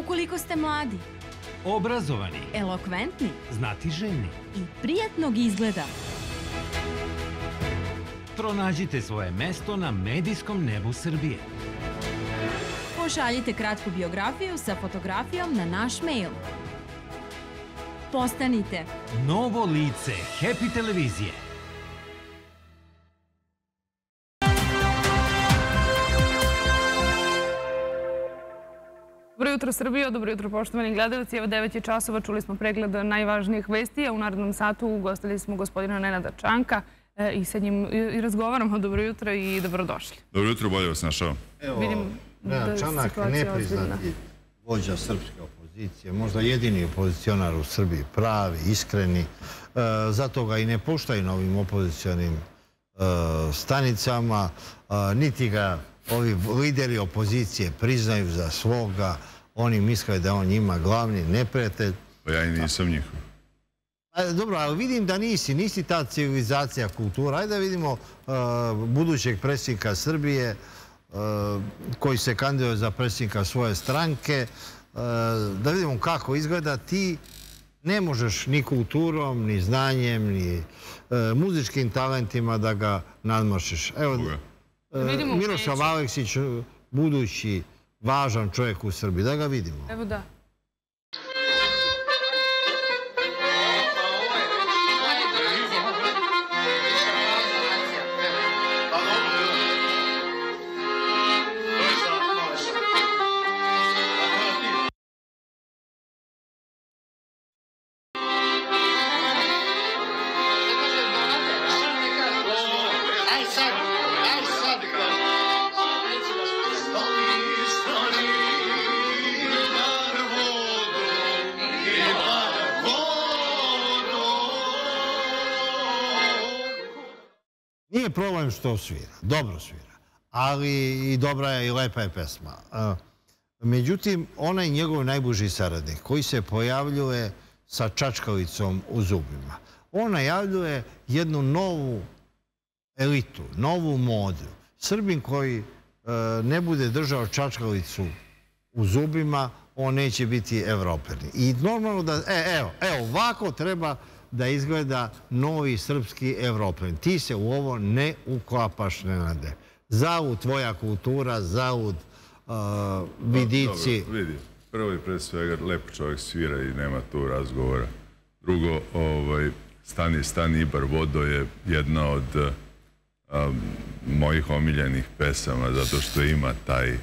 ukoliko ste mladi, obrazovani, elokventni znatiželjni. i prijatnog izgleda. Pronađite svoje mesto na medijskom nebu Srbije. Pošaljite kratku biografiju sa fotografijom na naš mail. Postanite Novo lice Happy televizije. Dobro jutro Srbijo, dobro jutro poštovani gledalci. Evo 9 je časova, čuli smo pregled najvažnijih vesti, a u narednom satu ugostili smo gospodina Nenada Čanka i sa njim i razgovaramo. Dobro jutro i dobrodošli. Dobro jutro, bolje vas našao. Evo, Nenad Čanak, nepriznati vođa srpske opozicije, možda jedini opozicionar u Srbiji, pravi, iskreni. Zato ga i ne puštaju na ovim opozicionim stanicama, niti ga ovi lideri opozicije priznaju za svoga, oni misle da on njima glavni neprijatelj. Pa ja i nisam njihov. Dobro, ali vidim da nisi ta civilizacija, kultura. Ajde da vidimo budućeg predsjednika Srbije koji se kandiduje za predsjednika svoje stranke, da vidimo kako izgleda. Ti ne možeš ni kulturom, ni znanjem, ni muzičkim talentima da ga nadmašiš. Evo, Miroslav Aleksić, budući važan čovjek u Srbiji. Da ga vidimo. Evo da. Nije problem što svira, dobro svira, ali i dobra je i lepa je pesma. Međutim, onaj njegov najbliži saradnik koji se pojavljuje sa čačkalicom u zubima, on najavljuje jednu novu elitu, novu modu. Srbin koji ne bude držao čačkalicu u zubima, on neće biti evroperni. I normalno da, evo, ovako treba da izgleda novi srpski evropljan. Ti se u ovo ne uklapaš, Nenade. Zaud tvoja kultura, zaud vidici. Dobro, vidi. Prvo i pred svega, lepo čovjek svira i nema tu razgovora. Drugo, Stani Ibar Vodo je jedna od mojih omiljenih pesama, zato što ima taj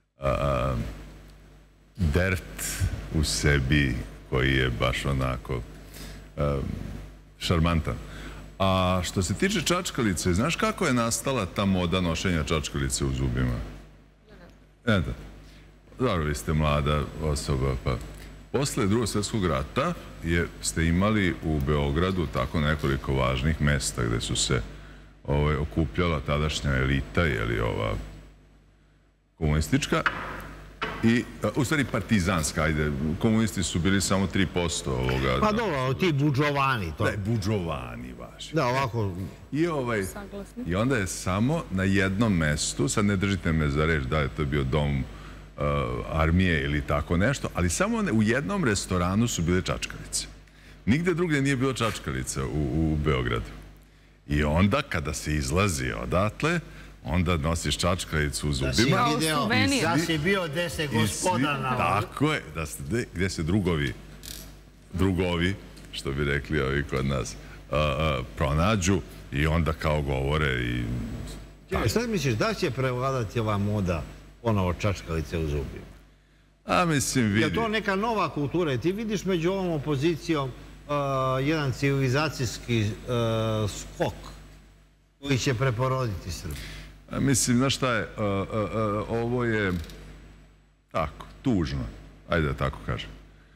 dert u sebi koji je baš onako šarmantan. A što se tiče čačkalice, znaš kako je nastala ta moda nošenja čačkalice u zubima? Ne da. Dobro, vi ste mlada osoba, pa posle Drugog svjetskog rata ste imali u Beogradu tako nekoliko važnih mesta gde su se okupljala tadašnja elita, jeli ova komunistička, i, u stvari, partizanska, ajde, komunisti su bili samo 3% ovoga. Pa dobro, ti budžovani. Da, budžovani vaši. Da, ovako. I onda je samo na jednom mestu, sad ne držite me za reč da je to bio dom armije ili tako nešto, ali samo u jednom restoranu su bile čačkalice. Nigde drugdje nije bilo čačkalica u Beogradu. I onda, kada se izlazi odatle, onda nosiš čačkalicu u zubima. Da si bio gde se gospodar. Tako je, gde se drugovi, što bi rekli ovi kod nas, pronađu i onda kao govore i... Šta misliš, da će prevladati ova moda ponovo čačkalice u zubima? A mislim, vidi... Je to neka nova kultura? Ti vidiš među ovom opozicijom jedan civilizacijski skok koji će preporoditi Srbiju? Mislim, znaš šta je, ovo je tako, tužno, ajde da tako kažem,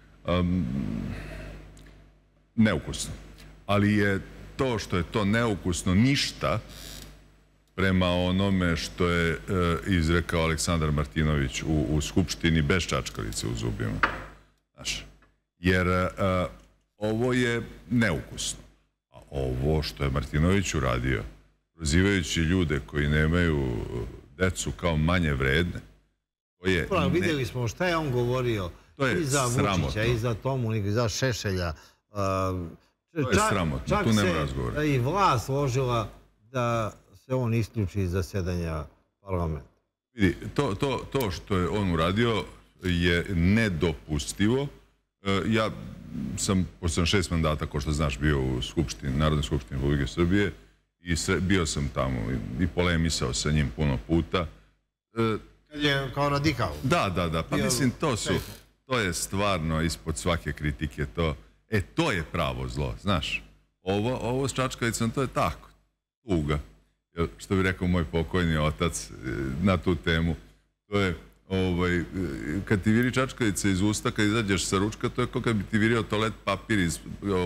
neukusno. Ali je to što je to neukusno ništa prema onome što je izrekao Aleksandar Martinović u Skupštini bez čačkalice u zubima. Znaš, jer ovo je neukusno. A ovo što je Martinović uradio, prozivajući ljude koji nemaju decu kao manje vredne. Vidjeli smo šta je on govorio To je i za sramotno. Vučića, i za Tomu, i za Šešelja. To je sramotno, tu nema razgovora. Čak se i vlast složila da se on isključi iz zasedanja parlamenta. Vidi, to što je on uradio je nedopustivo. Ja sam, pošto sam 6 mandata, ko što znaš, bio u Narodnoj skupštini Republike Srbije i bio sam tamo i polemisao sa njim puno puta. Kad je kao radikal. Da. Pa mislim, to je stvarno ispod svake kritike. To je pravo zlo, znaš. Ovo s čačkalicom, to je tako. Tuga. Što bi rekao moj pokojni otac na tu temu. To je, kad ti viri čačkalica iz usta, kad izađeš sa ručka, to je kao kad bi ti virio toalet papir iz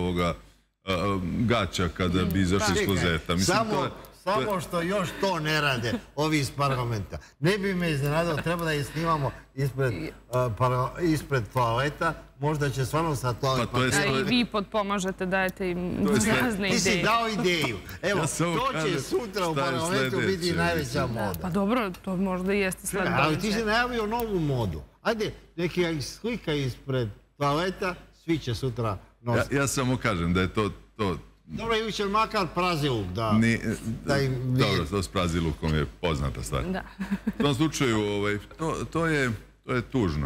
gaća kada bi izašli iz klozeta. Samo što još to ne rade ovi iz parlamenta. Ne bi me iznenadilo, treba da ih snimamo ispred toaleta. Možda će stvarno sa toalet papira. I vi potpomažete, dajete im razne ideje. Ti si dao ideju. Evo, to će sutra u parlamentu biti najveća moda. Pa dobro, to možda i jeste sad. Ali ti si najavio novu modu. Ajde, neki slika ispred toaleta, svi će sutra nositi. Ja samo kažem da je to... Dobro, ili će makar praziluk da... Dobro, to s prazilukom je poznata stvar. U tom slučaju, to je tužno.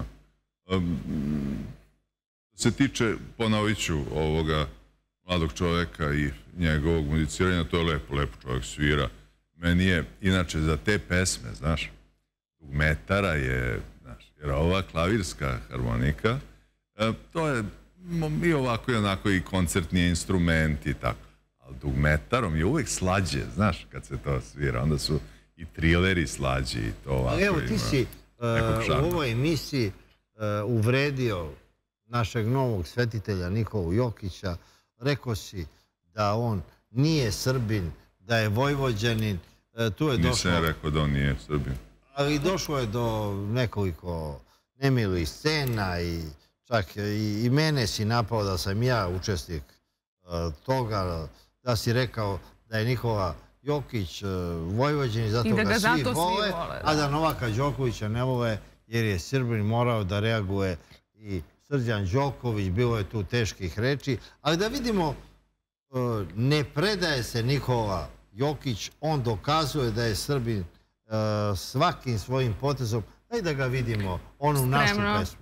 Se tiče, ponovit ću, ovoga mladog čoveka i njegovog muziciranja, to je lepo čovjek svira. Meni je, inače, za te pesme, znaš, dugmetara je, znaš, jer ova klavirska harmonika, to je i ovako i onako i koncertni instrument i tako. Ali dugmetarom je uvijek slađe, znaš, kad se to svira. Onda su i trileri slađi i to ovako. Evo, ti si u ovoj emisiji uvredio našeg novog svetitelja Nikolu Jokića. Rekao si da on nije Srbin, da je Vojvođanin. Nisam ja rekao da on nije Srbin. Ali došlo je do nekoliko nemilih scena i čak i mene si napao da sam ja učesnik toga, da si rekao da je Nikola Jokić Vojvođanin, zato ga svi vole, a da Novaka Đokovića ne vole jer je Srbin, morao da reaguje i Srđan Đoković, bilo je tu teških reči, ali da vidimo, ne predaje se Nikola Jokić, on dokazuje da je Srbin svakim svojim potezom. Daj da ga vidimo, onu našu pesmu.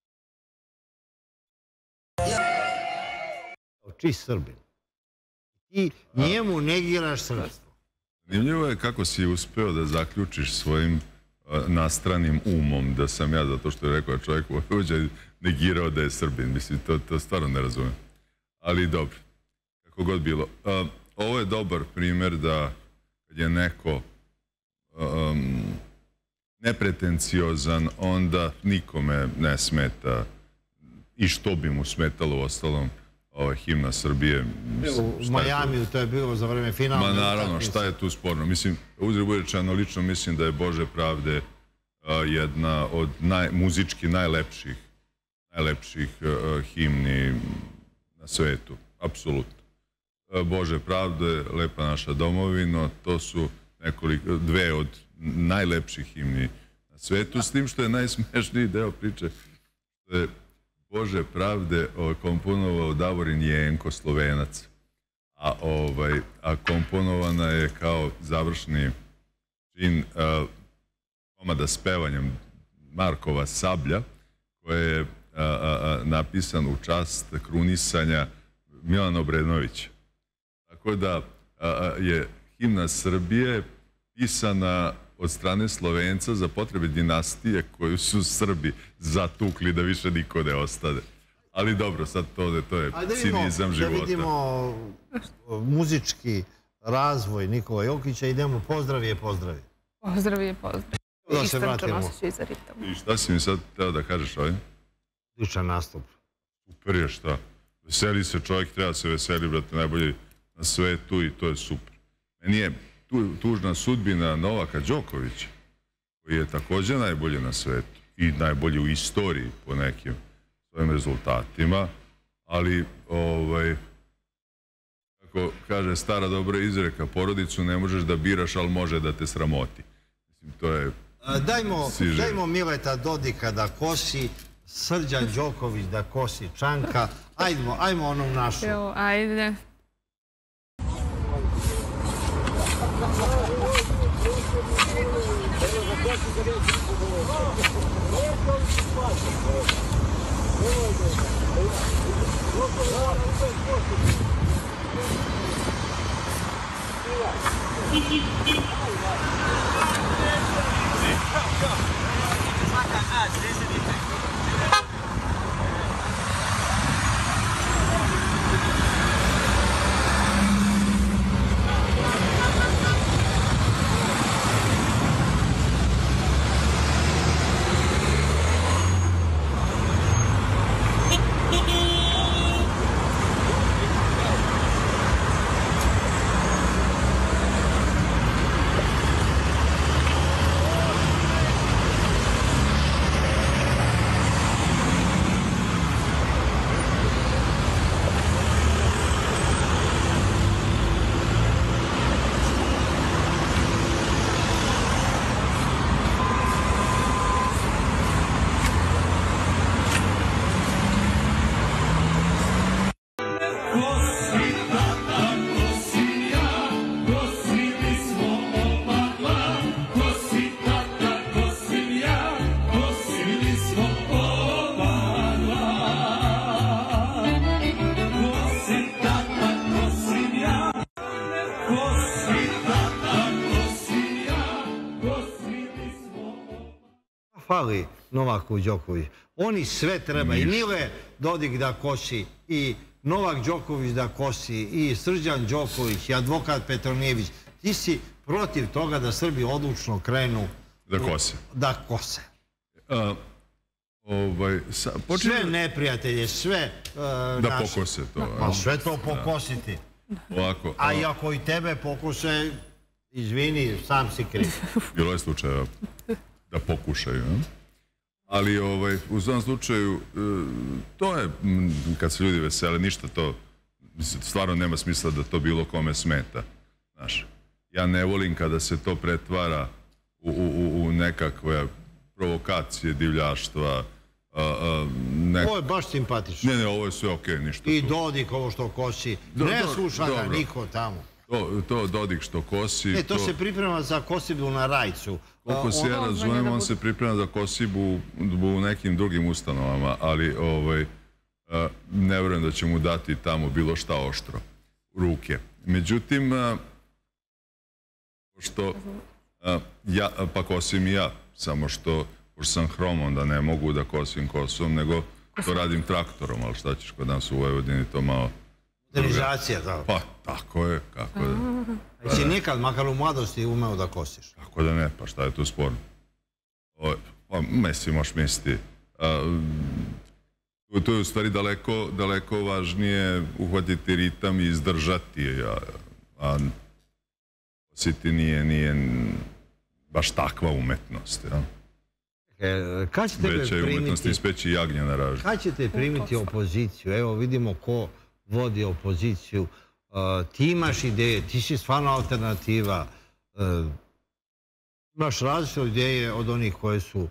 Čist Srbin. I njemu negiraš srpstvo. Zanimljivo je kako si uspeo da zaključiš svojim nastranim umom da sam ja, zato što je rekao čovjek Vojvođanin, negirao da je Srbin. Mislim, to stvarno ne razumem. Ali dobro, kako god bilo. Ovo je dobar primjer da kad je neko nepretenciozan, onda nikome ne smeta i što bi mu smetalo u ostalom himna Srbije. U Majamiju to je bilo za vreme finala. Ma naravno, šta je tu sporno? Mislim, uzgled budi rečeno, lično mislim da je Bože pravde jedna od muzički najlepših himni na svetu. Apsolutno. Bože pravde, lepa naša domovina, to su dve od najlepših himni na svetu, s tim što je najsmešniji deo priče što je Bože pravde komponovao Davorin Jenko, Slovenac, a komponovana je kao završni čin komada s pevanjem Markova Sablja, koji je napisan u čast krunisanja Milana Obrenovića. Tako da je himna Srbije pisana od strane Slovenca za potrebe dinastije koju su Srbi zatukli da više niko ne ostane. Ali dobro, sad to je cinizam života. Da vidimo muzički razvoj Nikola Jokića. Idemo, pozdrav je pozdravi. Pozdrav je pozdravi. Da se vratimo. I šta si mi sad teo da kažeš ovim? Ličan nastup. Super je, šta? Veseli se čovjek, treba se veseli, brate, najbolji na svetu i to je super. Meni je tužna sudbina Novaka Đokovića, koji je također najbolji na svetu i najbolji u istoriji po nekim svojim rezultatima, ali, kako kaže stara dobra izreka, porodicu ne možeš da biraš, ali može da te sramoti. Mislim, to je... Dajmo Mileta Dodika da kosi Srđan Đoković da kosi Čanka. Ajmo onom našu. Evo, ajde. Fali Novaku Đoković. Oni sve treba. I Mile Dodik da kosi, i Novak Đoković da kosi, i Srđan Đoković, i advokat Petronijević. Ti si protiv toga da Srbi odlučno krenu da kose. Sve neprijatelje, sve da pokose to. Pa sve to pokositi. A i ako i tebe pokuse, izvini, sam si kriv. Bilo je slučajeva da pokušaju. Ali u svom slučaju, to je, kad se ljudi vesele, ništa to, stvarno nema smisla da to bilo kome smeta. Znaš, ja ne volim kada se to pretvara u nekakve provokacije, divljaštva. Ovo je baš simpatično. Ne, ovo je sve okej, ništa. I Dodik ovo što kosi. Ne sluša ga niko tamo. To Dodik što kosi... To se priprema za kosibu na Rajcu. Koliko se ja razumijem, on se priprema za kosibu u nekim drugim ustanovama, ali ne vjerujem da će mu dati tamo bilo šta oštro u ruke. Međutim, pa kosim i ja, samo što sam hrom, onda ne mogu da kosim kosom, nego to radim traktorom, ali šta ćeš kod nas u Vojvodini, to malo... Modernizacija, da. Pa, tako je, kako da... Jesi nikad, makar u mladosti, umeo da kosiš? Kako da ne, pa šta je tu sporno? Pa, mislim, možeš misliti. To je u stvari daleko važnije uhvatiti ritam i izdržati, a kositi nije baš takva umetnost, ja? Veća je umetnost ispeći jagnje na ražnju. Kad ćete primiti opoziciju? Evo, vidimo ko vodi opoziciju. Ti imaš ideje, ti si stvarno alternativa. Imaš različite ideje od onih koje su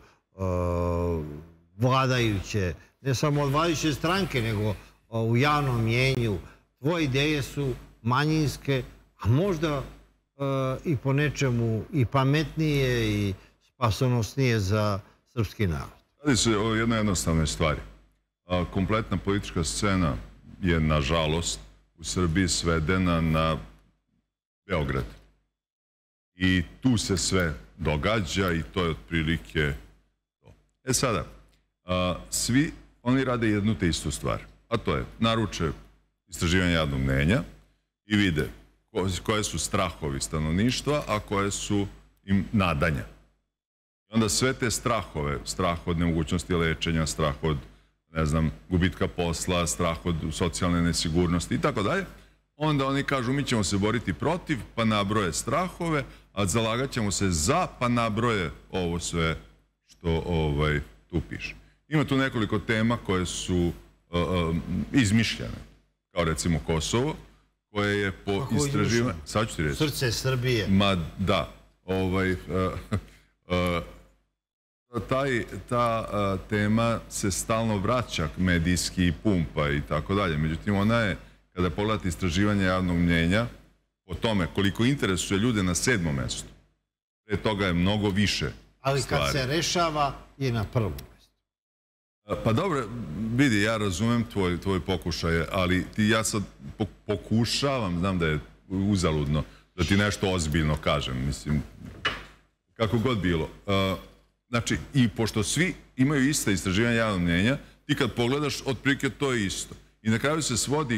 vladajuće. Ne samo od vladajuće stranke, nego u javnom mjenju. Tvoje ideje su manjinske, a možda i po nečemu i pametnije i spasonosnije za srpski narod. Radi se o jednoj jednostavnoj stvari. Kompletna politička scena je, nažalost, u Srbiji svedena na Beograd. I tu se sve događa i to je otprilike to. Sada, svi oni rade jednu te istu stvar, a to je naruče istraživanje javnog mnjenja i vide koje su strahovi stanovništva, a koje su im nadanja. I onda sve te strahove, strah od nemogućnosti lečenja, strah od, ne znam, gubitka posla, strah od socijalne nesigurnosti i tako dalje, onda oni kažu mi ćemo se boriti protiv, pa nabroje strahove, a zalagat ćemo se za, pa nabroje ovo sve što tu piše. Ima tu nekoliko tema koje su izmišljene, kao recimo Kosovo, koje je po istraživanju... Sad ću ti reći. Srce Srbije. Ma da. Ta tema se stalno vraća medijski i pumpa i tako dalje. Međutim, ona je, kada pogledate istraživanje javnog mnjenja, o tome koliko interesuje ljude na 7. mestu. Pre toga je mnogo više stvari. Ali kad se rešava, je na 1. mestu. Pa dobro, vidi, ja razumem tvoj pokušaj, ali ja sad pokušavam, znam da je uzaludno, da ti nešto ozbiljno kažem, mislim, kako god bilo. Znači, i pošto svi imaju ista istraživanja javnog mnjenja, ti kad pogledaš, otprilike to je isto. I na kraju se svodi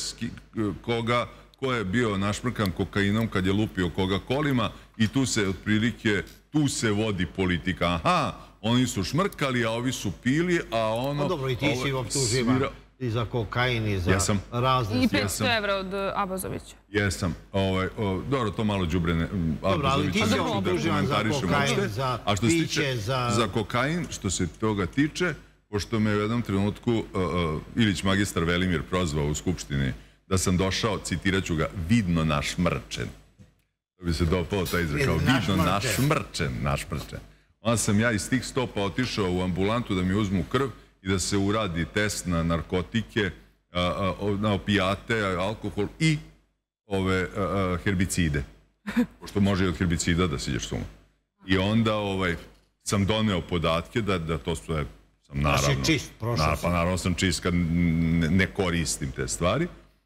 ko je bio našmrkan kokainom kad je lupio koga kolima i tu se otprilike, tu se vodi politika. Aha, oni su šmrkali, a ovi su pili, a ono... Dobro, i ti si optuživan i za kokain i za razne... I 500 evra od Abazovića. Jesam. Dobro, to malo đubrene. Dobro, ali ti si optuživan za kokain, za piće, za kokain, što se toga tiče, pošto me u jednom trenutku Ilić magistar Velimir prozvao u Skupštini da sam došao, citirat ću ga, vidno našmrčen. To bi se dopalo taj izraz, kao vidno našmrčen. Onda sam ja iz tih stopa otišao u ambulantu da mi uzmu krv i da se uradi test na narkotike, na opijate, alkohol i ove herbicide. Pošto može i od herbicida da siđeš s umom. I onda sam doneo podatke da to sve sam naravno... čist, prošao sam. Pa naravno sam čist kad ne koristim te stvari.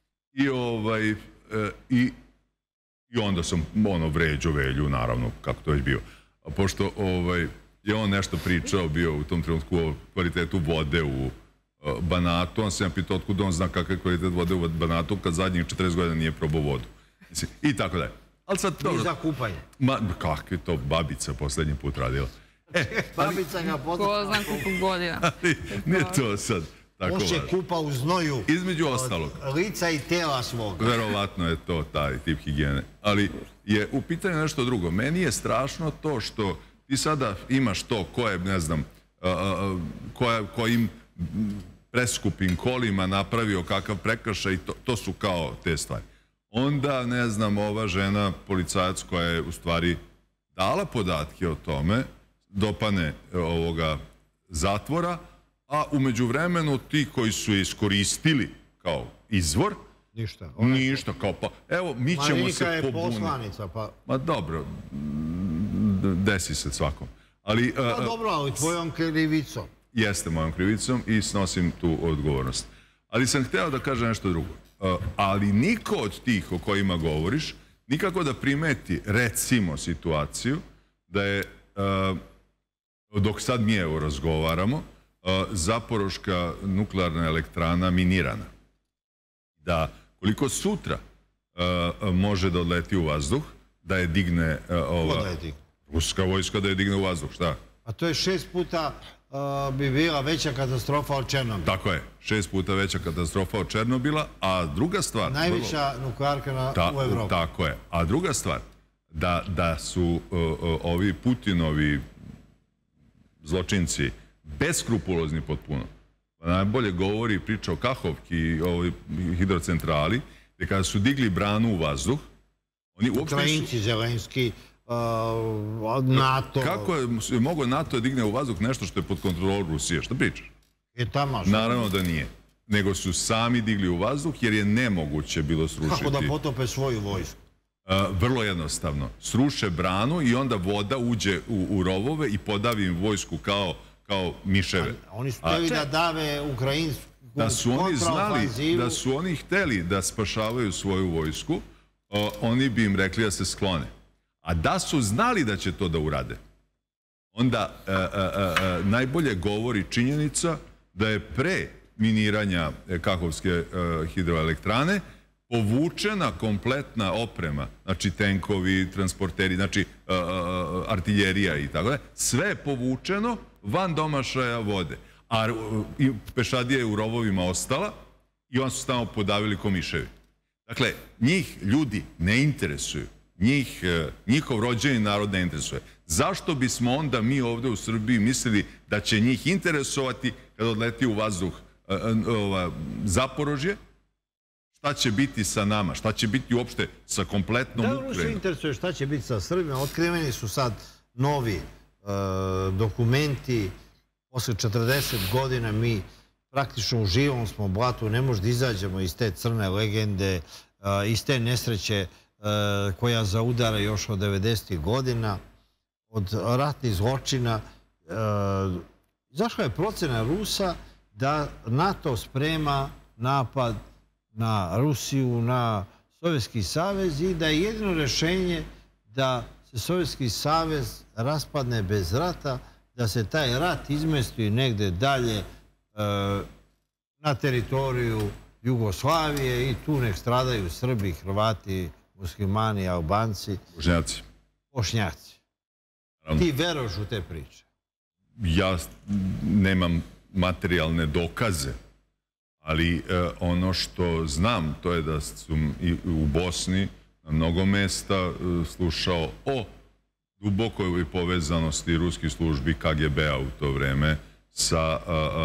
I onda sam vređo Velju, naravno, kako to već bio. Pošto je on nešto pričao, bio u tom trenutku o kvalitetu vode u Banatu, on se ja pitao otkud on zna kakav je kvalitet vode u Banatu kad zadnjih 40 godina nije probao vodu. I tako dalje. I za kupanje. Kako je to babica poslednji put radila? Babica ga Ko zna koliko godina. Nije to sad tako važno. On se kupa u znoju. Između ostalog. Lica i tela svog. Verovatno je to taj tip higijene. Ali je u pitanju nešto drugo. Meni je strašno to što ti sada imaš to ko je, ne znam, kojim preskupim kolima napravio kakav prekršaj i to su kao te stvari. Onda, ne znam, ova žena, policajac koja je u stvari dala podatke o tome, dopane ovoga zatvora, a umeđu vremenu ti koji su je iskoristili kao izvor, ništa, kao pa, evo, mi ćemo se pobuniti. Marinika je poslanica, pa... Ma dobro, desi se svakom. Pa dobro, ali tvojom krivicom. Jeste mojom krivicom i snosim tu odgovornost. Ali sam hteo da kažem nešto drugo. Ali niko od tih o kojima govoriš nikako da primeti, recimo, situaciju da je, dok sad mi evo razgovaramo, Zaporoška nuklearna elektrana minirana. Da koliko sutra može da odleti u vazduh, da je digne ruska vojska, da je digne u vazduh, šta? A to je 6 puta bi bila veća katastrofa od Černobila. Tako je, 6 puta veća katastrofa od Černobila, a druga stvar... Najveća nuklearka u Evropi. Tako je, a druga stvar, da su ovi Putinovi zločinci beskrupulozni potpuno. Najbolje govori i priča o Kahovki i ovoj hidrocentrali, gde kada su digli branu u vazduh, oni uopšte su... Ukrajinci, Zelenski, NATO... Kako je mogao NATO digne u vazduh nešto što je pod kontrolom Rusije? Šta pričaš? Naravno da nije. Nego su sami digli u vazduh jer je nemoguće bilo srušiti... Kako da potope svoju vojsku? Vrlo jednostavno. Sruše branu i onda voda uđe u rovove i podavi im vojsku kao miševe. Oni su hteli da dave Ukrajinsku kontraofanzivu. Da su oni hteli da spašavaju svoju vojsku, oni bi im rekli da se sklone. A da su znali da će to da urade, onda najbolje govori činjenica da je pre miniranja Kahovske hidroelektrane povučena kompletna oprema, znači tenkovi, transporteri, znači artiljerija i tako da, sve je povučeno van domašaja vode. A pešadija je u rovovima ostala i on su tamo podavili ko miševi. Dakle, njih ljudi ne interesuju. Njihov rođeni narod ne interesuje. Zašto bismo onda mi ovde u Srbiji mislili da će njih interesovati kada odleti u vazduh Zaporožje? Šta će biti sa nama? Šta će biti uopšte sa kompletnom Ukrajinom? Da, Rusiju interesuje šta će biti sa Srbima. Otkriveni su sad novi dokumenti. Posle 40 godina mi praktično u živom smo blatu, ne možemo da izađemo iz te crne legende, iz te nesreće koja zaudara još od 90. godina, od ratnih zločina. Zašto je procena Rusa da NATO sprema napad na Rusiju, na Sovjetski savez i da je jedino rešenje da se Sovjetski savez raspadne bez rata, da se taj rat izmesti negde dalje na teritoriju Jugoslavije i tu nek stradaju Srbi, Hrvati, muslimani, Albanci, Bošnjaci. Ti veruješ u te priče? Ja nemam materijalne dokaze, ali ono što znam to je da sam i u Bosni na mnogo mesta slušao o dubokoj povezanosti ruskih službi KGB-a u to vreme sa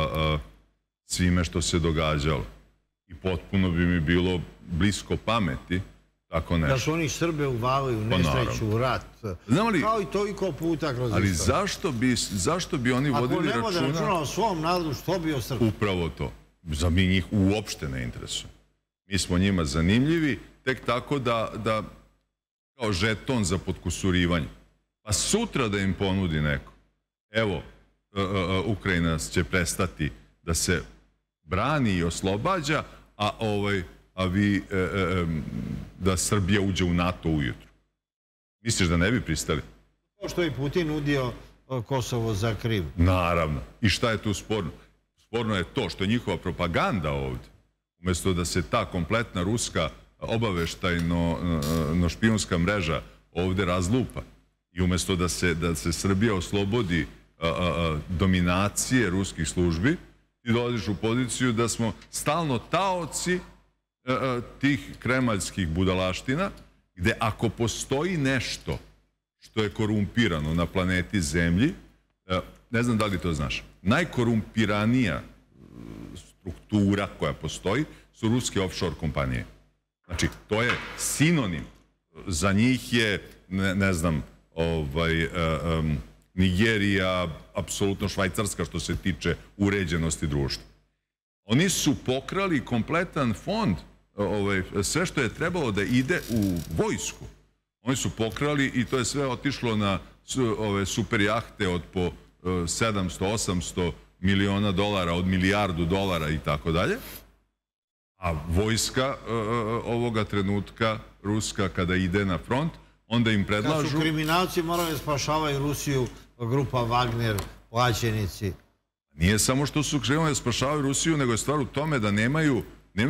svime što se događalo. I potpuno bi mi bilo blisko pameti tako nešto. Da su oni Srbe uvali u nesreću, u rat. Kao i toliko puta kroz ali istoriju. zašto bi oni vodili računa? Ako ne vode računa o svom narodu, što bi o Srbi? Upravo to. Za mi njih uopšte ne interesuje. Mi smo njima zanimljivi tek tako da kao žeton za potkusurivanje. Pa sutra da im ponudi neko. Evo, Ukrajina će prestati da se brani i oslobađa, a vi da Srbija uđe u NATO ujutru. Misliš da ne bi pristali? Kao što je Putin nudio Kosovo za Krim. Naravno. I šta je tu sporno? Sporno je to što je njihova propaganda ovdje. Umjesto da se ta kompletna ruska obaveštajno-špijunska mreža ovdje razlupa i umjesto da se Srbija oslobodi dominacije ruskih službi, ti dolaziš u poziciju da smo stalno taoci tih kremaljskih budalaština, gde ako postoji nešto što je korumpirano na planeti Zemlji, ne znam da li to znaš, najkorumpiranija struktura koja postoji su ruske offshore kompanije. Znači, to je sinonim. Za njih je, ne znam, Nigerija, apsolutno Švajcarska što se tiče uređenosti društva. Oni su pokrali kompletan fond, sve što je trebalo da ide u vojsku. Oni su pokrali i to je sve otišlo na super jahte od po 700-800 miliona dolara, od milijardu dolara i tako dalje. A vojska ovoga trenutka, ruska, kada ide na front, onda im predlažu... Kad su kriminalci morali spašavaju Rusiju, grupa Wagner, plaćenici. Nije samo što su krenuli da spašavaju Rusiju, nego je stvar u tome da nemaju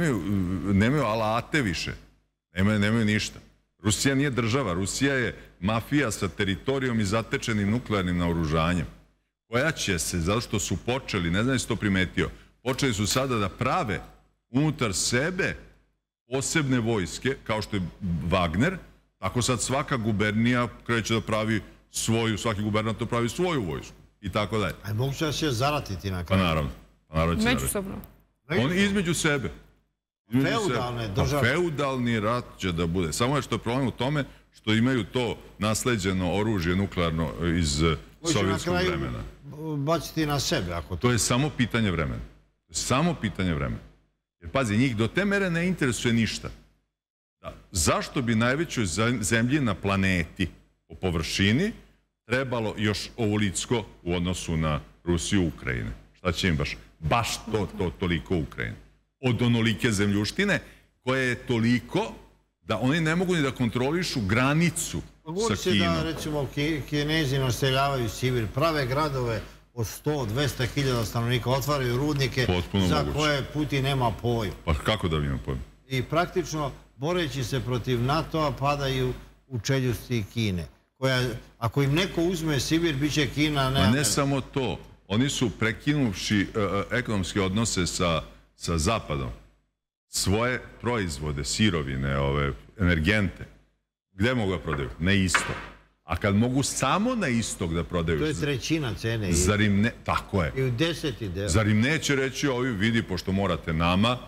alate više. Nemaju ništa. Rusija nije država. Rusija je mafija sa teritorijom i zatečenim nuklearnim naoružanjem. Koja će se, zato što su počeli, ne znam jesi to primetio, počeli su sada da prave unutar sebe posebne vojske, kao što je Wagner, tako sad svaka gubernija kreće da pravi svoju, svaki gubernator pravi svoju vojsku i tako dalje. A moguće da će zaratiti na kraju? Pa naravno. Međusobno. Oni između sebe. Feudalne države. Feudalni rat će da bude. Samo je što je problem u tome što imaju to nasleđeno oružje nuklearno iz sovjetskog vremena. Baciti na sebe ako to... To je samo pitanje vremena. Samo pitanje vremena. Jer pazi, njih do te mere ne interesuje ništa. Zašto bi najvećoj zemlji na planeti po površini trebalo još ovolicko u odnosu na Rusiju i Ukrajine? Šta će im baš toliko Ukrajine? Od onolike zemljuštine koje je toliko da oni ne mogu ni da kontrolišu granicu sa Kinom. Da, recimo, Kinezi naseljavaju Sibir, prave gradove od 100-200 hiljada stanovnika, otvaraju rudnike za koje Putin nema pojma. Pa kako da ima pojma? I praktično, boreći se protiv NATO-a, padaju u čeljusti Kine. Ako im neko uzme Sibir, bit će Kina... Ne samo to. Oni su prekinuvši ekonomske odnose sa Zapadom, svoje proizvode, sirovine, energente, gde mogu da prodaju? Na istok. A kad mogu samo na istok da prodaju... To je trećina cene. Zar im ne... Tako je. I u 10. deo. Zar im neće reći ovi, vidi, pošto morate nama,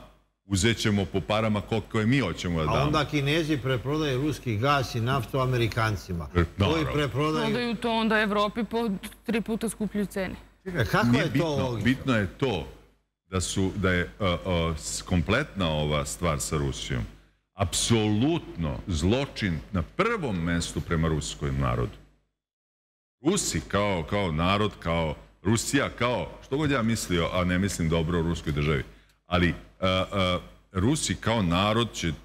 uzet ćemo po parama koje mi hoćemo da damo. A onda Kinezi preprodaju ruski gas i naftu Amerikancima. Koji preprodaju... Prodaju to onda Evropi po 3 puta skupljoj ceni. Kako je to logično? Bitno je to da je kompletna ova stvar sa Rusijom apsolutno zločin na prvom mestu prema ruskom narodu. Rusi kao narod, kao Rusija, kao što god ja mislio, a ne mislim dobro o ruskoj državi, ali Rusi kao narod će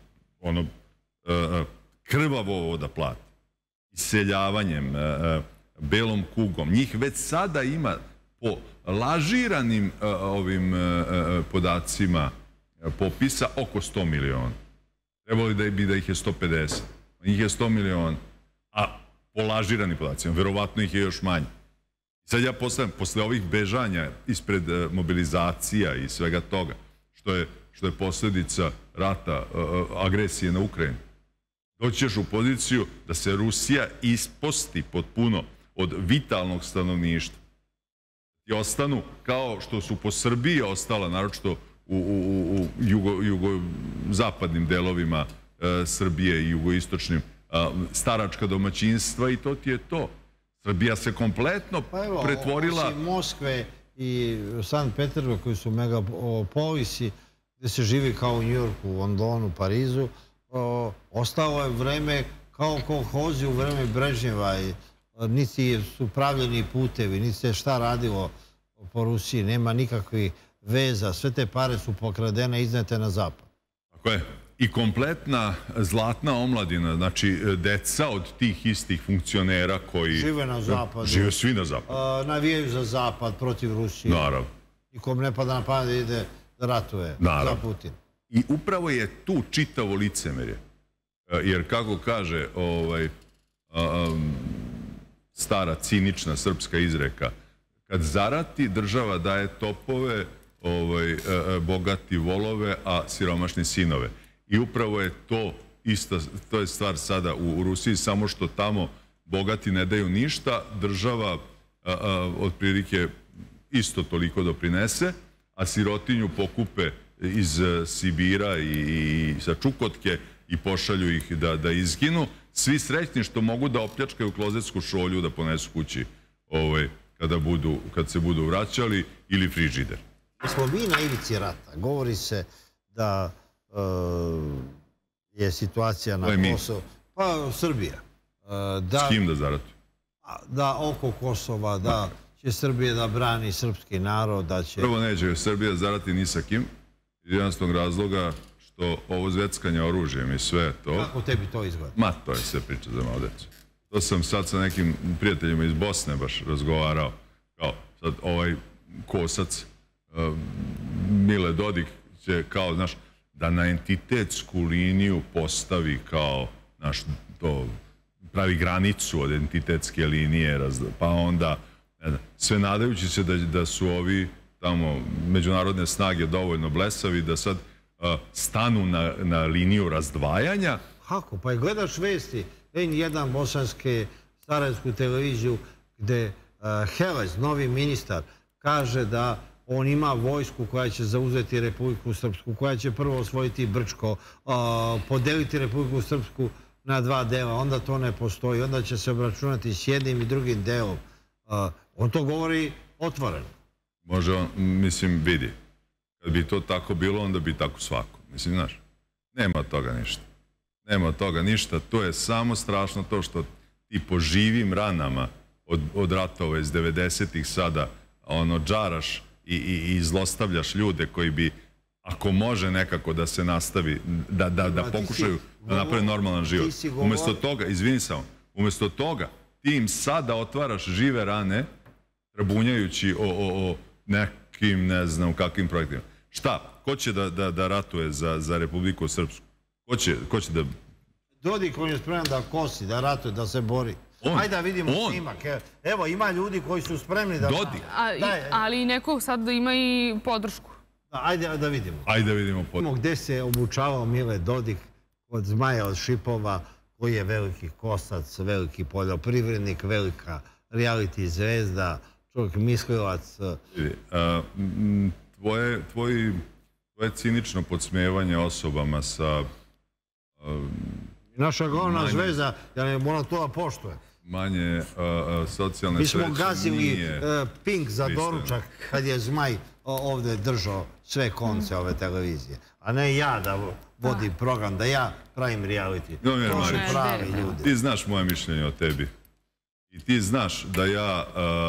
krvavo ovo da plati. Iseljavanjem, belom kugom. Njih već sada ima po lažiranim ovim podacima popisa oko 100 miliona. Trebalo bi da ih je 150. Njih je 100 miliona. A po lažiranim podacima, verovatno ih je još manje. Sad ja postavljam, posle ovih bežanja ispred mobilizacija i svega toga, što je posljedica rata, agresije na Ukrajinu, doći ćeš u poziciju da se Rusija isposti potpuno od vitalnog stanovništva i ostanu kao što su po Srbiji ostala, naročito u jugozapadnim delovima Srbije i jugoistočnim, staračka domaćinstva i to ti je to. Srbija se kompletno pretvorila... Osim Moskve i Sankt Peterburga koji su megapolisi, gde se živi kao u Njujorku, Londonu, Parizu, ostalo je vreme kao kolhozi u vreme Brežnjeva. Niti su pravljeni putevi, niti se šta radilo po Rusiji. Nema nikakvih veza. Sve te pare su pokradene i iznete na zapad. Tako je. I kompletna zlatna omladina, znači deca od tih istih funkcionera koji... Žive na zapadu. Žive svi na zapadu. Navijaju za zapad protiv Rusije. Naravno. Nikom ne pada na pamet da ide da ratuje za Putin. I upravo je tu čitavo licemerje. Jer kako kaže stara cinična srpska izreka, kad zarati država daje topove, bogati volove, a siromašni sinove. I upravo je to je stvar sada u Rusiji, samo što tamo bogati ne daju ništa, država otprilike isto toliko doprinese, a sirotinju pokupe iz Sibira i sa Čukotke i pošalju ih da izginu. Svi srećni što mogu da opljačkaju klozetsku šolju da ponesu kući kad se budu vraćali ili frižider. Smo mi na ivici rata. Govori se da je situacija na Kosovu... Pa Srbija. S kim da zaratuju? Da oko Kosova, da će Srbija da brani srpski narod, da će... Prvo neće Srbija zarati ni sa kim, iz jednostavnog razloga što ovo zveckanje oružjem i sve to... Kako tebi to izgleda? Ma, to je sve priča za malo decu. To sam sad sa nekim prijateljima iz Bosne baš razgovarao. Kao sad ovaj Kosac, Mile Dodik će kao, znaš, da na entitetsku liniju postavi kao, znaš, to pravi granicu od entitetske linije, pa onda sve nadajući se da su ovi tamo međunarodne snage dovoljno blesavi da sad stanu na liniju razdvajanja. Kako? Pa gledaš vesti, N1 bosanske sarajevsku televiziju gde Helez, novi ministar, kaže da on ima vojsku koja će zauzeti Republiku Srpsku, koja će prvo osvojiti Brčko, podeliti Republiku Srpsku na 2 dela, onda to ne postoji, onda će se obračunati s jednim i drugim delom. On to govori otvoreno. Može on, mislim, vidi. Kad bi to tako bilo, onda bi tako svako. Mislim, znaš, nema toga ništa. Nema toga ništa. To je samo strašno to što ti po živim ranama od ratova iz 90-ih sada džaraš i zlostavljaš ljude koji bi, ako može nekako da se nastavi, da pokušaju da naprave normalan život. Umjesto toga, izvini samo, umjesto toga ti im sada otvaraš žive rane trabunjajući o nekim, ne znam, kakvim projektima. Šta? Ko će da ratuje za Republiku Srpsku? Ko će da... Dodik, on je spreman da kosi, da ratuje, da se bori. Ajde da vidimo snimak. Evo, ima ljudi koji su spremni da... Dodik? Ali neko sad ima i podršku. Ajde da vidimo. Ajde da vidimo podršku. Gde se obučavao Mile Dodik od Zmaja od Šipova, koji je veliki kosac, veliki poljoprivrednik, velika reality zvezda, čovjek mislilac. Tvoje to je cinično podsmevanje osobama sa Naša glavna zvezda, ja ne moram to da poštuje. manje socijalne sreće. Mi smo gazili Pink za doručak kad je Zmaj ovde držao sve konce ove televizije. A ne ja da vodim program, da ja pravim reality. To su pravi ljudi. Ti znaš moje mišljenje o tebi. I ti znaš da ja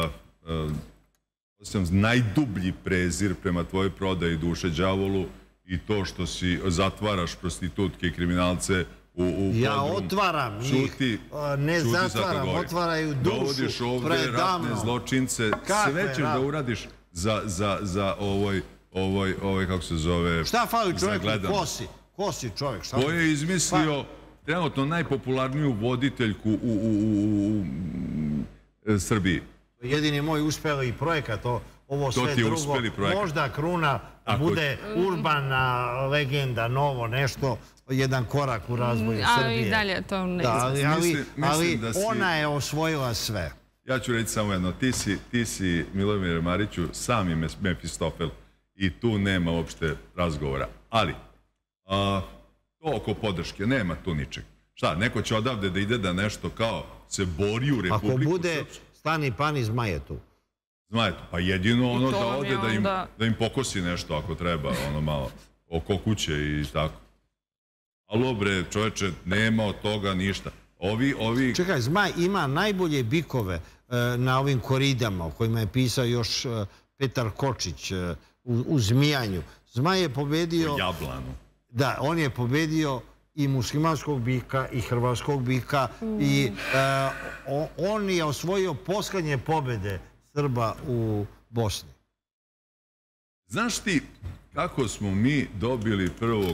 osjećam najdublji prezir prema tvojoj prodaji duše đavolu i to što si zatvaraš prostitutke i kriminalce u podrum. Ja otvaram njih, ne zatvaram, otvaraju dušu. Dovodiš ovde ratne zločince, sve ćeš da uradiš za ovoj, kako se zove, šta fali čovjeku? Kosi čovjek. Ko je izmislio trenutno najpopularniju voditeljku u Srbiji? Jedini moj uspeli projekat, ovo sve drugo, možda kruna bude urbana legenda, novo nešto, jedan korak u razvoju Srbije. Ali i dalje to ne izgleda. Ali ona je osvojila sve. Ja ću reći samo jedno, ti si, Milomire Mariću, sam je Mefistofel i tu nema uopšte razgovora. Ali, to oko podrške, nema tu ničeg. Šta, neko će odavde da ide da nešto kao se bori u Republiku Srpsku? Ako bude Stani Pani Zmajetu. Zmajetu, pa jedino ono da ode da im pokosi nešto ako treba, ono malo, oko kuće i tako. Alo bre, čoveče, nema od toga ništa. Čekaj, Zmaj ima najbolje bikove na ovim koridama o kojima je pisao još Petar Kočić u Zmijanju. Zmaj je pobedio... U Jablanu. Da, on je pobedio i muslimanskog bika i hrvatskog bika i on je osvojio poslednje pobede Srba u Bosni. Znaš ti kako smo mi dobili prvog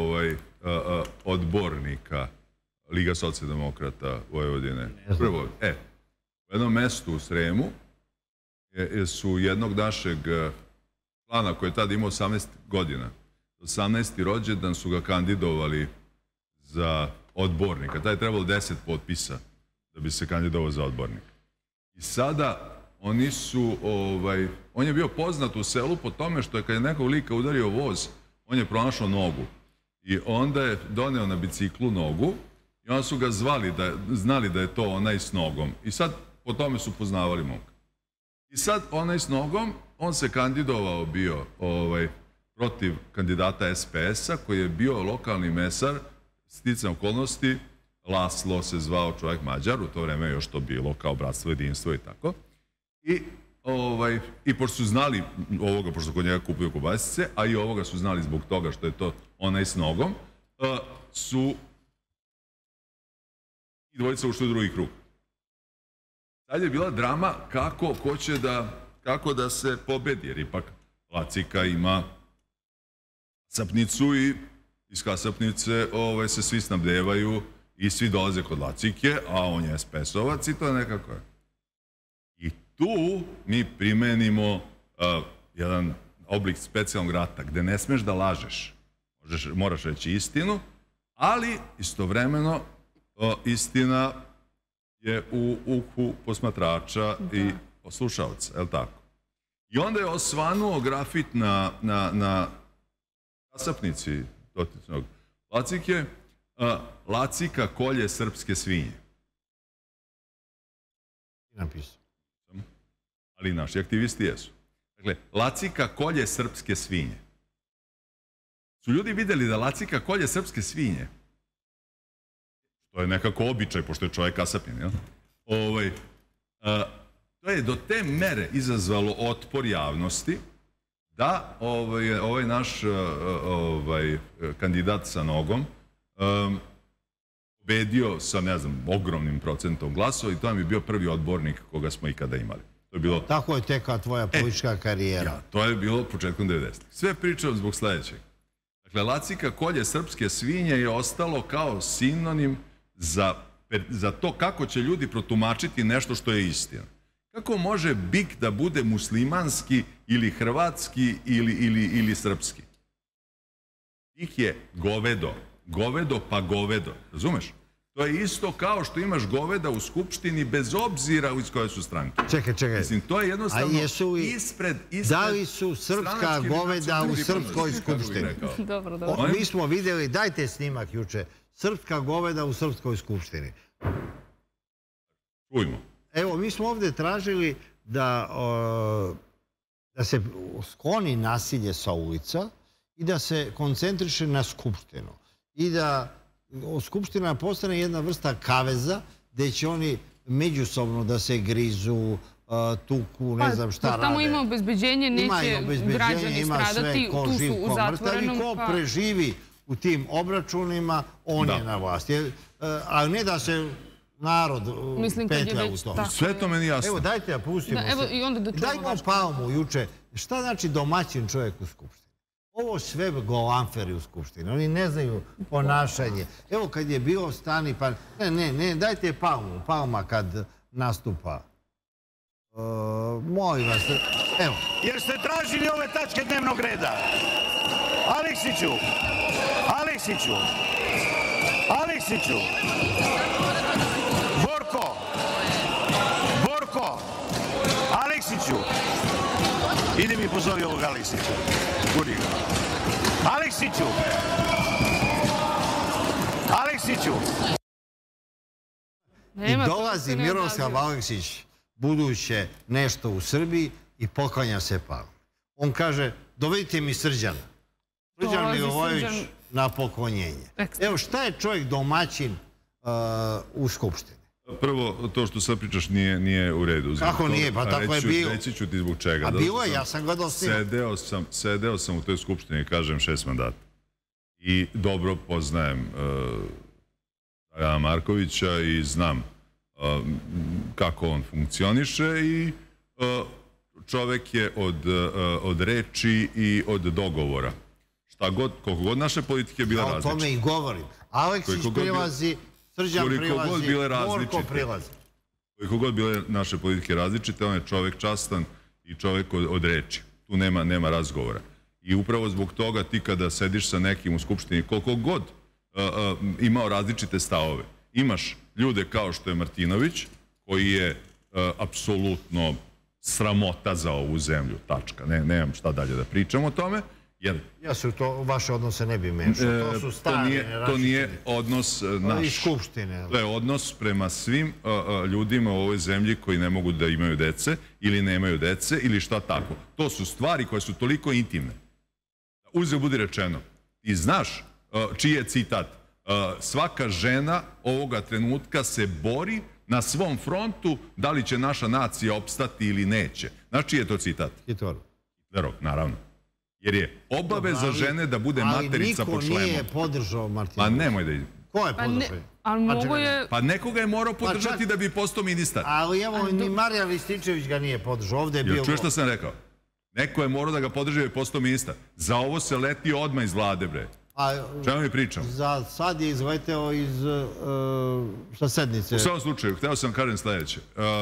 odbornika Liga socijaldemokrata Vojvodine? Prvo, u jednom mestu u Sremu su jednog našeg člana koji je tada imao 18 godina, 18. rođendan su ga kandidovali za odbornika. Taj je trebalo 10 potpisa da bi se kandidovao za odbornika. I sada oni su, on je bio poznat u selu po tome što je kad je nekog lika udario voz, on je pronašao nogu. I onda je doneo na biciklu nogu i onda su ga znali da je to onaj s nogom. I sad po tome su poznavali momka. I sad onaj s nogom, on se kandidovao bio protiv kandidata SPS-a koji je bio lokalni mesar, sticam okolnosti, Laslo se zvao čovjek Mađar, u to vreme je još to bilo kao bratstvo, jedinstvo i tako. I pošto su znali ovoga, pošto kod njega kupuju kobasice, a i ovoga su znali zbog toga što je to onaj s nogom, su i dvojica ušli u drugi krug. Sad je bila drama kako da se pobedi, jer ipak Lacika ima kasapnicu i iz kasapnice se svi snabdevaju i svi dolaze kod Lacike, a on je SPS-ovac i to je nekako. I tu mi primenimo jedan oblik specijalnog rata gde ne smeš da lažeš. Moraš reći istinu, ali istovremeno istina je u uhu posmatrača i slušalca, je li tako? I onda je osvanuo grafit na kasapnici dotičnog Lacike, Lacika kolje srpske svinje. Napisao. Ali naši aktivisti jesu. Dakle, Lacika kolje srpske svinje. Su ljudi videli da Lacika kolje srpske svinje? To je nekako običaj, pošto je čovjek kasapin, jel? To je do te mere izazvalo otpor javnosti da ovaj naš kandidat sa nogom pobedio sa, ne znam, ogromnim procentom glasova i to nam je bio prvi odbornik koga smo ikada imali. Tako je tekla tvoja politička karijera. Ja, to je bilo početkom 90-ih. Sve pričam zbog sledećeg. Dakle, Lacika kolje srpske svinje je ostalo kao sinonim za to kako će ljudi protumačiti nešto što je istina. Kako može bik da bude muslimanski ili hrvatski ili srpski? Bik je govedo. Govedo pa govedo. Razumeš? To je isto kao što imaš goveda u Skupštini bez obzira iz koje su stranke. Čekaj. Mislim, to je jednostavno ispred... Da li su srpska goveda u Srpskoj skupštini? Dobro. Mi smo vidjeli, dajte snimak juče, srpska goveda u Srpskoj skupštini. Čujmo. Evo, mi smo ovdje tražili da se skloni nasilje sa ulica i da se koncentriše na skupštinu. I da skupština postane jedna vrsta kaveza gdje će oni međusobno da se grizu, tuku, ne znam šta rade. Tamo ima obezbeđenje, neće građani stradati, tu su u zatvorenom. Ko preživi u tim obračunima, on je na vlasti. Ali ne da se narod petlja u to. Sve to meni jasno. Evo, dajte da pustimo se. Dajmo Palmu juče. Šta znači domaćin čovjek u skupštini? Ovo sve golanferi u skupštini. Oni ne znaju ponašanje. Evo kad je bilo stani pa... Ne, dajte Palmu. Palma kad nastupa. Molim vas. Evo. Jer ste tražili ove tačke dnevnog reda. Aleksiću. Borko. Aleksiću. Idi mi pozori ovog Aleksića. Guri ga. Aleksiću. I dolazi Miroslav Aleksić, buduće nešto u Srbiji, i poklanja se Palmi. On kaže, dovedite mi Srđana. Srđan Milivojević na poklonjenje. Evo, šta je čovjek domaćin u Skupštini? Prvo, to što sad pričaš nije u redu. Kako nije? Pa tako je bilo. Reći ću ti zbog čega. A bilo je, ja sam gledao snimak. Sedeo sam u toj Skupštini, kažem, 6 mandata. I dobro poznajem Dragana Markovića i znam kako on funkcioniše i čovek je od reči i od dogovora. Koliko god naše politike bile različite. Ja o tome i govorim. Aleksić prilazi, Srđan prilazi, Borko prilazi. Koliko god bile naše politike različite, on je čovek častan i čovek od reči. Tu nema razgovora. I upravo zbog toga ti kada sediš sa nekim u Skupštini, koliko god imao različite stavove, imaš ljude kao što je Martinović, koji je apsolutno sramota za ovu zemlju, tačka. Nemam šta dalje da pričam o tome. Ja se u to vaše odnose ne bi mešao. To su stari. To nije odnos naš. Iz Skupštine. To je odnos prema svim ljudima u ovoj zemlji koji ne mogu da imaju dece ili nemaju dece ili šta tako. To su stvari koje su toliko intimne. Uzeo budi rečeno. I znaš čiji je citat? Svaka žena ovoga trenutka se bori na svom frontu da li će naša nacija opstati ili neće. Znaš čiji je to citat? Hitlerov, naravno. Jer je obaveza žene da bude materica pod šlemom. Ali niko nije podržao Martinovića. Pa nemoj da... Ko je podržao? Pa nekoga je morao podržati da bi postao ministar. Ali evo, ni Marijan Rističević ga nije podržao. Ovdje je bio... Čuješ što sam rekao? Neko je morao da ga podrži da bi postao ministar. Za ovo se leti odmah iz vlade, bre. Čemu mi pričam? Za sad je izleteo sa sednice. U svom slučaju, hteo sam kažem sljedeće.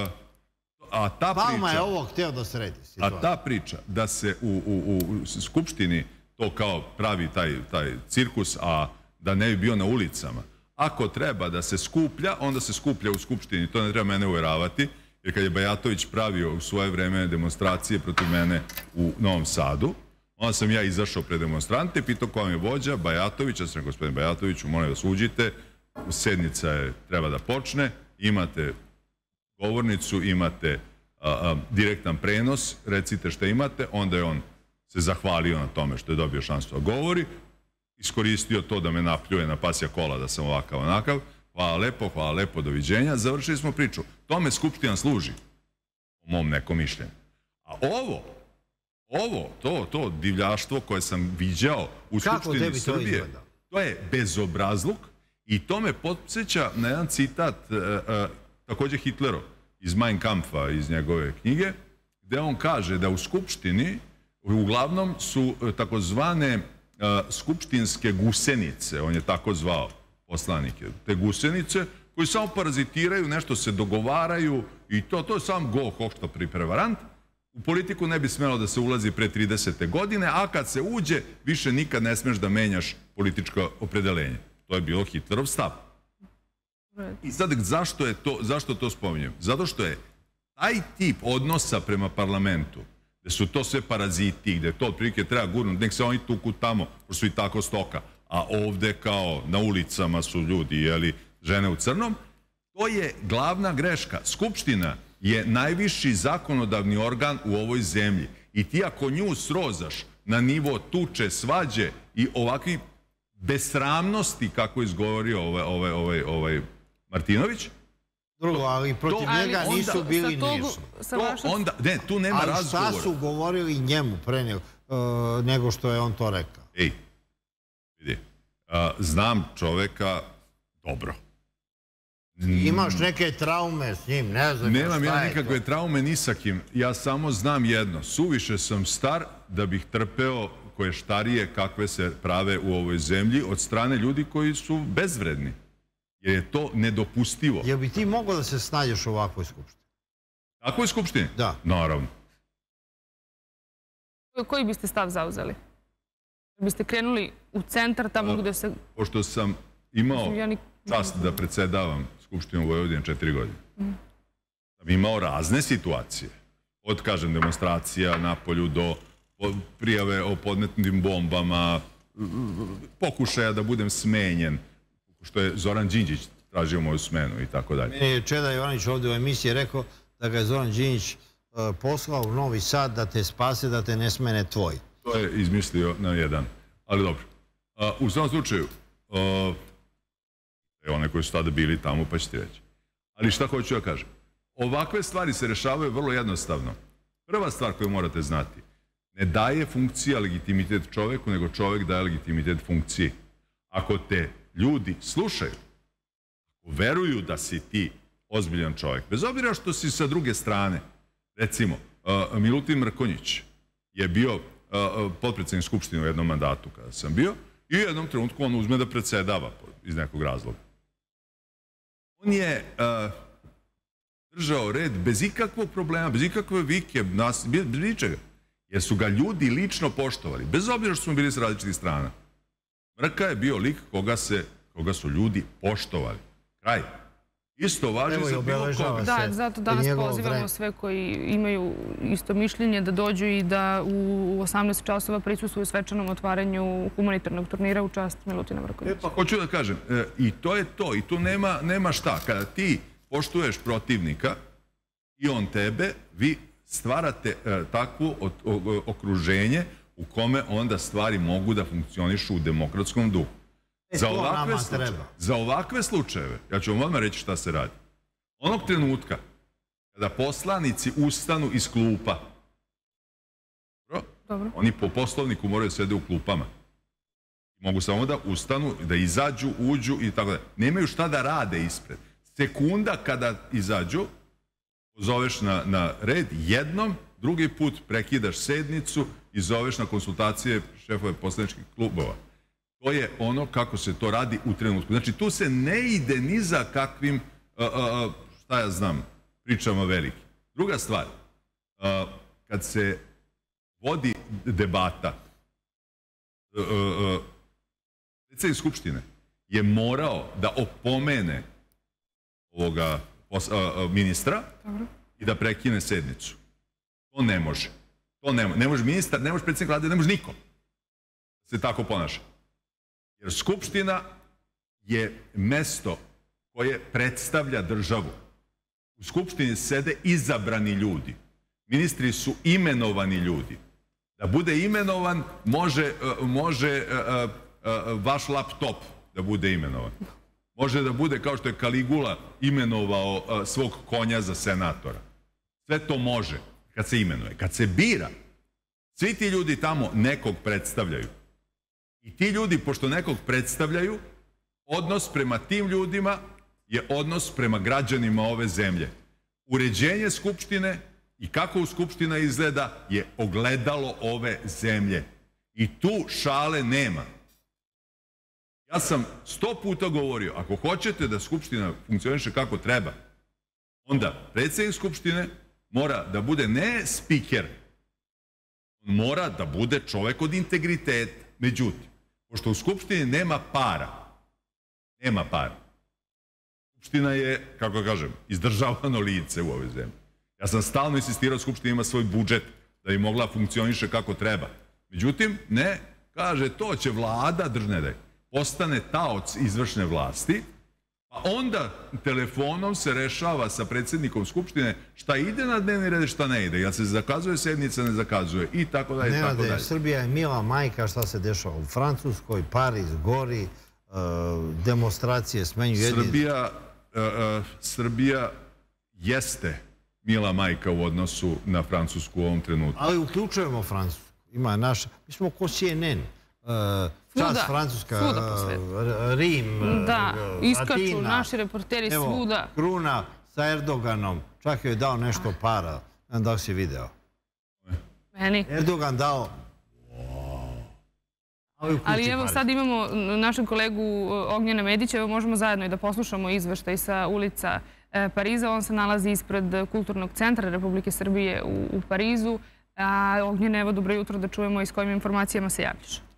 Palma je ovo hteo da sredi situaciju. A ta priča da se u Skupštini to kao pravi taj cirkus, a da ne bi bio na ulicama. Ako treba da se skuplja, onda se skuplja u Skupštini. To ne treba mene uveravati, jer kad je Bajatović pravio u svoje vreme demonstracije protiv mene u Novom Sadu, onda sam ja izašao pred demonstrante, pitao ko vam je vođa, Bajatović, ja sam rekao, gospodin Bajatoviću, molim da suđite, sednica treba da počne, imate govornicu, imate direktan prenos, recite šta imate, onda je on se zahvalio na tome što je dobio šansu da govori, iskoristio to da me napljuje na pasja kola da sam ovakav onakav, hvala lepo, doviđenja, završili smo priču. Tome Skupština služi, po mom nekom mišljenju. A to divljaštvo koje sam viđao u Skupštini Srbije, to je bezobrazluk i to me podsjeća na jedan citat također Hitlerov iz Mein Kampfa, iz njegove knjige, gde on kaže da u Skupštini uglavnom su takozvane skupštinske gusenice, on je tako zvao poslanike, te gusenice koji samo parazitiraju, nešto se dogovaraju i to je sam go hohšta prevarant. U politiku ne bi smelo da se ulazi pre 30. godine, a kad se uđe, više nikad ne smeš da menjaš političko opredeljenje. To je bilo Hitlerov stav. I sad zašto to spominjem? Zato što je taj tip odnosa prema parlamentu, gde su to sve paraziti, gde to otprilike treba gurnuti, nek se oni tuku tamo, pošto su i tako stoka, a ovde kao na ulicama su ljudi, jeli, žene u crnom, to je glavna greška. Skupština je najviši zakonodavni organ u ovoj zemlji i ti ako nju srozaš na nivo tuče, svađe i ovakvi besramnosti, kako je izgovorio ovaj Martinović. Drugo, ali protiv njega nisu bili nisu. Ne, tu nema razgovora. Ali šta su govorili njemu pre nego što je on to rekao? Ej, vidi, znam čoveka dobro. Imaš neke traume s njim, ne znam. Nemam ja nikakve traume ni sa kim. Ja samo znam jedno. Suviše sam star da bih trpeo koje štarije kakve se prave u ovoj zemlji od strane ljudi koji su bezvredni. Jer je to nedopustivo. Jel bi ti mogao da se snađeš u ovakvoj skupštini? Takvoj skupštini? Da. Naravno. Koji biste stav zauzeli? Biste krenuli u centar tamo gde se... Pošto sam imao čast da predsedavam Skupštinom Vojvodine 4 godine. Sam imao razne situacije. Od, kažem, demonstracija na polju do prijave o podmetnim bombama, pokušaja da budem smenjen, što je Zoran Đinđić tražio moju smenu i tako dalje. Meni je Čeda Jovanić ovdje u emisiji rekao da ga je Zoran Đinđić poslao u Novi Sad da te spase, da te ne smene tvoj. To je izmislio na jedan. Ali dobro. U svom slučaju, one koji su tada bili tamo pa ću ti reći. Ali šta hoću ja kažem? Ovakve stvari se rešavaju vrlo jednostavno. Prva stvar koju morate znati, ne daje funkcija legitimitet čoveku, nego čovek daje legitimitet funkciji. Ako te ljudi slušaju, ako veruju da si ti ozbiljan čovek, bez obzira što si sa druge strane, recimo, Milutin Mrkonjić je bio potpredsednik Skupštine u jednom mandatu kada sam bio i u jednom trenutku on uzme da predsedava iz nekog razloga. On je držao red bez ikakvog problema, bez ikakve vike, bez ničega. Jer su ga ljudi lično poštovali, bez obzira što smo bili s različitih strana. Mrka je bio lik koga su ljudi poštovali. Kraj. Isto važi za bilo koga. Da, zato danas pozivamo sve koji imaju isto mišljenje da dođu i da u 18 časova prisustvuju svečanom otvaranju humanitarnog turnira u čast Milutina Mrkonjića. Pa hoću da kažem, i to je to, i tu nema šta. Kada ti poštuješ protivnika i on tebe, vi stvarate takvo okruženje u kome onda stvari mogu da funkcionišu u demokratskom duhu. Za ovakve slučajeve, ja ću vam odmah reći šta se radi. Onog trenutka kada poslanici ustanu iz klupa, oni po poslovniku moraju sede u klupama. Mogu samo da ustanu, da izađu, uđu i tako da. Nemaju šta da rade ispred. Sekunda kada izađu, pozoveš na red jednom, drugi put prekidaš sednicu i zoveš na konsultacije šefove poslaničkih klubova. To je ono kako se to radi u trenutku. Znači, tu se ne ide ni za kakvim, šta ja znam, pričama veliki. Druga stvar, kad se vodi debata, predsednik Skupštine je morao da opomene ovoga ministra i da prekine sednicu. To ne može. Ne može ministar, ne može predsednik vlade, ne može niko se tako ponaša. Jer Skupština je mesto koje predstavlja državu. U Skupštini sede izabrani ljudi. Ministri su imenovani ljudi. Da bude imenovan može vaš laptop da bude imenovan. Može da bude kao što je Kaligula imenovao svog konja za senatora. Sve to može kad se imenuje. Kad se bira, svi ti ljudi tamo nekog predstavljaju. I ti ljudi, pošto nekog predstavljaju, odnos prema tim ljudima je odnos prema građanima ove zemlje. Uređenje Skupštine i kako Skupština izgleda je ogledalo ove zemlje. I tu šale nema. Ja sam 100 puta govorio, ako hoćete da Skupština funkcioniše kako treba, onda predsednik Skupštine mora da bude ne spiker, on mora da bude čovek od integriteta. Međutim, pošto u Skupštini nema para, Skupština je, kako kažem, izdržavano lice u ovoj zemlji. Ja sam stalno insistirao, Skupština ima svoj budžet da bi mogla funkcioniše kako treba. Međutim, ne, kaže, to će vlada, postane taoc izvršne vlasti, a onda telefonom se rešava sa predsjednikom Skupštine šta ide na dnevni red, šta ne ide. Jel se zakazuje sednica, ne zakazuje i tako dalje. Nenade, Srbija je mila majka, šta se dešava u Francuskoj, Pariz, gori, demonstracije smenju jedini. Srbija jeste mila majka u odnosu na Francusku u ovom trenutku. Ali uključujemo Francusku. Ima naša, mi smo ko CNN. Čas Francuska, Rim, Da, iskaču Atina. naši reporteri svuda. Evo, Kruna sa Erdoganom, čak je dao nešto para. Ne znam da li si video. Meni. Erdogan dao... Ali evo sad imamo našeg kolegu Ognjena Medića, evo možemo zajedno i da poslušamo izveštaj sa ulica Pariza. On se nalazi ispred Kulturnog centra Republike Srbije u Parizu. Ognjene, evo dobro jutro, da čujemo i s kojim informacijama se javljaš.